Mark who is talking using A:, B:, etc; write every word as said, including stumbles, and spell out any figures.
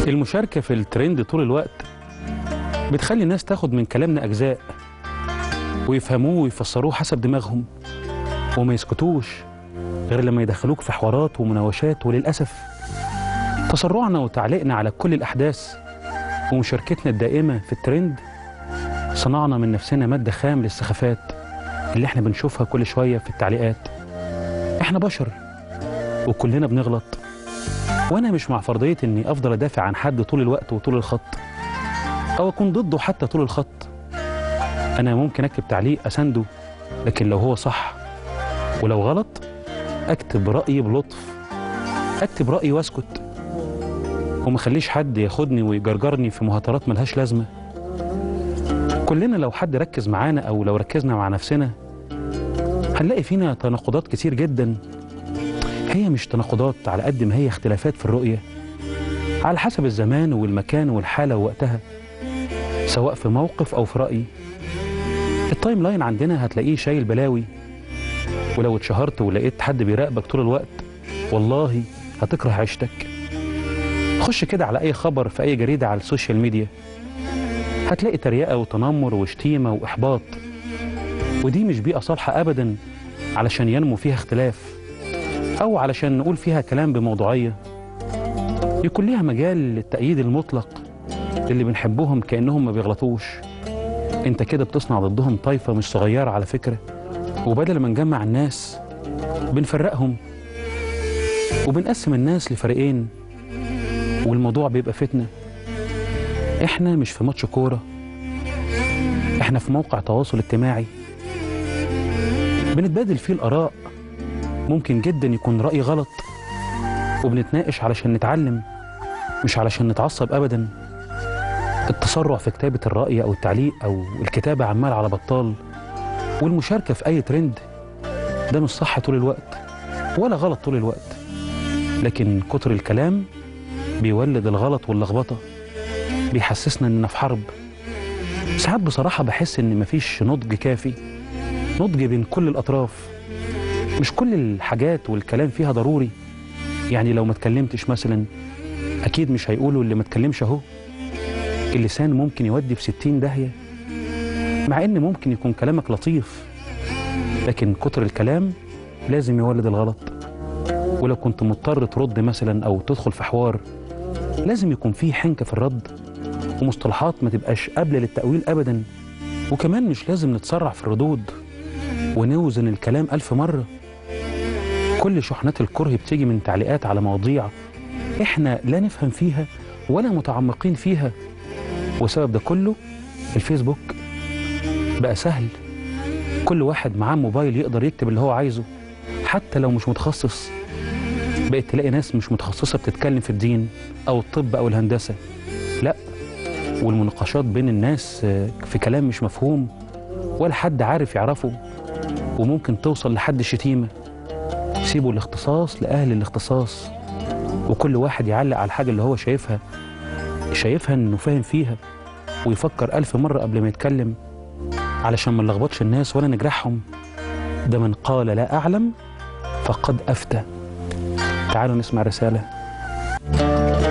A: المشاركة في الترند طول الوقت بتخلي الناس تاخد من كلامنا أجزاء ويفهموه ويفسروه حسب دماغهم، وما يسكتوش غير لما يدخلوك في حوارات ومناوشات. وللأسف تسرعنا وتعليقنا على كل الأحداث ومشاركتنا الدائمة في الترند صنعنا من نفسنا مادة خام للسخافات اللي احنا بنشوفها كل شوية في التعليقات. احنا بشر وكلنا بنغلط، وانا مش مع فرضية اني افضل ادافع عن حد طول الوقت وطول الخط او اكون ضده حتى طول الخط. انا ممكن اكتب تعليق اسنده، لكن لو هو صح، ولو غلط اكتب رأيي بلطف، اكتب رأيي واسكت وما خليش حد ياخدني ويجرجرني في مهاترات ملهاش لازمة. كلنا لو حد ركز معانا او لو ركزنا مع نفسنا هنلاقي فينا تناقضات كتير جدا. هي مش تناقضات على قد ما هي اختلافات في الرؤية على حسب الزمان والمكان والحالة ووقتها، سواء في موقف أو في رأي. التايم لاين عندنا هتلاقيه شايل بلاوي، ولو اتشهرت ولقيت حد بيراقبك طول الوقت والله هتكره عيشتك. خش كده على أي خبر في أي جريدة على السوشيال ميديا هتلاقي تريقة وتنمر وشتيمة وإحباط، ودي مش بيئة صالحة أبدا علشان ينمو فيها اختلاف أو علشان نقول فيها كلام بموضوعية. يكون ليها مجال للتأييد المطلق للي بنحبهم كأنهم ما بيغلطوش. انت كده بتصنع ضدهم طائفة مش صغيرة على فكرة، وبدل ما نجمع الناس بنفرقهم وبنقسم الناس لفريقين والموضوع بيبقى فتنة. احنا مش في ماتش كورة، احنا في موقع تواصل اجتماعي بنتبادل فيه الآراء. ممكن جدا يكون رأي غلط وبنتناقش علشان نتعلم مش علشان نتعصب أبدا. التسرع في كتابة الرأي أو التعليق أو الكتابة عمال على بطال والمشاركة في أي ترند ده مش صح طول الوقت ولا غلط طول الوقت، لكن كتر الكلام بيولد الغلط واللخبطة، بيحسسنا إننا في حرب. ساعات بصراحة بحس إن مفيش نضج كافي، نضج بين كل الأطراف. مش كل الحاجات والكلام فيها ضروري، يعني لو ما اتكلمتش مثلا أكيد مش هيقولوا اللي ما اتكلمش أهو. اللسان ممكن يودي في ستين داهية، مع إن ممكن يكون كلامك لطيف، لكن كتر الكلام لازم يولد الغلط. ولو كنت مضطر ترد مثلا أو تدخل في حوار لازم يكون فيه حنكة في الرد ومصطلحات ما تبقاش قابلة للتأويل أبدا. وكمان مش لازم نتسرع في الردود ونوزن الكلام ألف مرة. كل شحنات الكره بتيجي من تعليقات على مواضيع إحنا لا نفهم فيها ولا متعمقين فيها، وسبب ده كله الفيسبوك. بقى سهل، كل واحد معاه موبايل يقدر يكتب اللي هو عايزه حتى لو مش متخصص. بقيت تلاقي ناس مش متخصصة بتتكلم في الدين أو الطب أو الهندسة، لا، والمناقشات بين الناس في كلام مش مفهوم ولا حد عارف يعرفه، وممكن توصل لحد الشتيمة. سيبوا الاختصاص لأهل الاختصاص، وكل واحد يعلق على الحاجة اللي هو شايفها شايفها انه فاهم فيها، ويفكر ألف مرة قبل ما يتكلم علشان ما نلخبطش الناس ولا نجرحهم. ده من قال لا أعلم فقد أفتى. تعالوا نسمع رسالة.